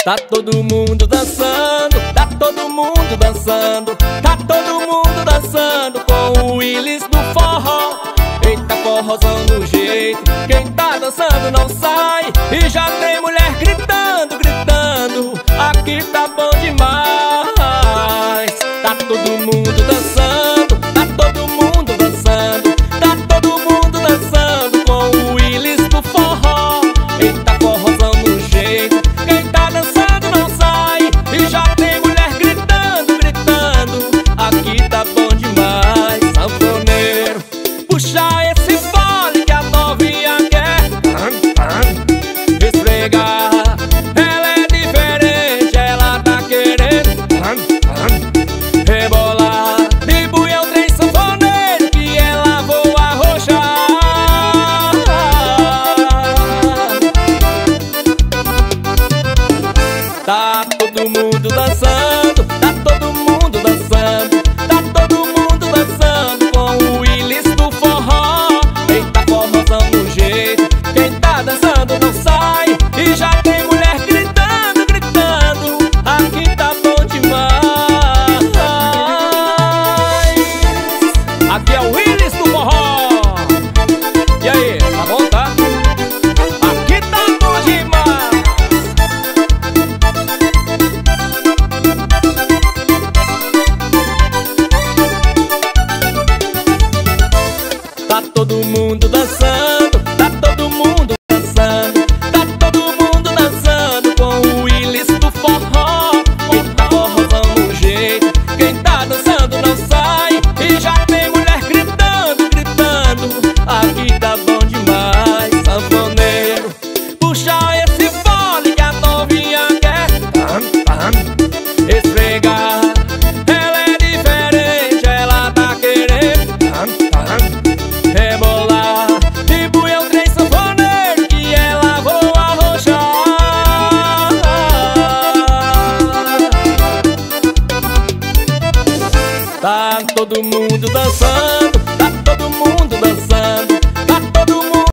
Tá todo mundo dançando, tá todo mundo dançando, tá todo mundo dançando com o Willis do forró. Eita, forrozão no jeito, quem tá dançando não sai. E já tem mulher gritando, gritando, aqui tá bom demais. Tá todo mundo dançando, tá todo mundo dançando, tá todo mundo dançando com o Willis do forró. Eita, forrozão no jeito, quem tá dançando não sai. E já tem mulher gritando, gritando, aqui tá bom demais. Sanfoneiro, puxa esse fole que a novinha quer esfregar. Ela é diferente, ela tá querendo rebolar. Dibuia o trem sanfoneiro que ela voa arrochar. Tá todo mundo dançando, tá todo mundo dançando, tá todo mundo dançando com o Willis do forró. Eita, forrozão no jeito, quem tá dançando não sai. E já tem mulher gritando, gritando, aqui tá bom demais. Aqui é o Willis do forró. E aí, tá bom, tá? Aqui tá bom demais. Tá todo mundo dançando, tá todo mundo dançando, tá todo mundo dançando com o Willis do forró. Eita, forrozão no jeito, quem tá dançando não sai. E já tem mulher gritando, gritando, aqui tá bom demais. Sanfoneiro, puxa esse fole que a novinha quer esfregar. Ela é diferente, ela tá querendo rebolar. Dibuia o trem sanfoneiro que ela voa arrochar. Tá todo mundo dançando,